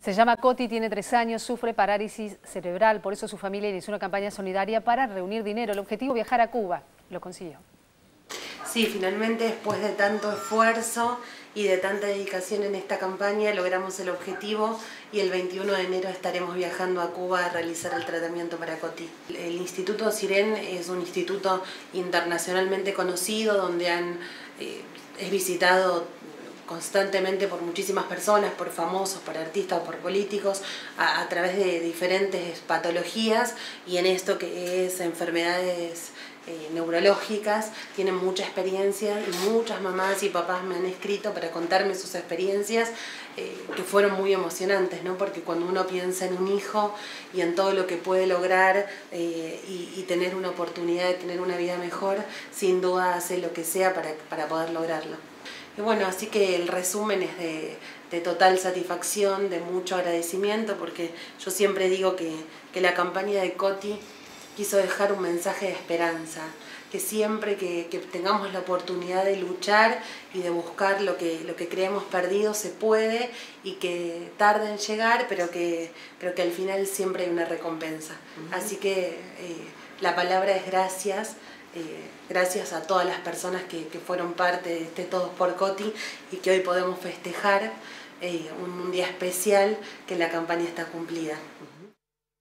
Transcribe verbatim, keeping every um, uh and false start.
Se llama Coti, tiene tres años, sufre parálisis cerebral, por eso su familia inició una campaña solidaria para reunir dinero. El objetivo, viajar a Cuba. Lo consiguió. Sí, finalmente después de tanto esfuerzo y de tanta dedicación en esta campaña logramos el objetivo y el veintiuno de enero estaremos viajando a Cuba a realizar el tratamiento para Coti. El Instituto Siren es un instituto internacionalmente conocido donde han, eh, es visitado constantemente por muchísimas personas, por famosos, por artistas, por políticos, a, a través de diferentes patologías, y en esto que es enfermedades eh, neurológicas tienen mucha experiencia, y muchas mamás y papás me han escrito para contarme sus experiencias eh, que fueron muy emocionantes, ¿no? Porque cuando uno piensa en un hijo y en todo lo que puede lograr eh, y, y tener una oportunidad de tener una vida mejor, sin duda hace lo que sea para, para poder lograrlo. Y bueno, así que el resumen es de, de total satisfacción, de mucho agradecimiento, porque yo siempre digo que, que la campaña de Coti quiso dejar un mensaje de esperanza, que siempre que, que tengamos la oportunidad de luchar y de buscar lo que, lo que creemos perdido se puede, y que tarde en llegar, pero que, pero que al final siempre hay una recompensa. Uh-huh. Así que eh, la palabra es gracias. Eh, gracias a todas las personas que, que fueron parte de este Todos por Coti, y que hoy podemos festejar eh, un, un día especial, que la campaña está cumplida.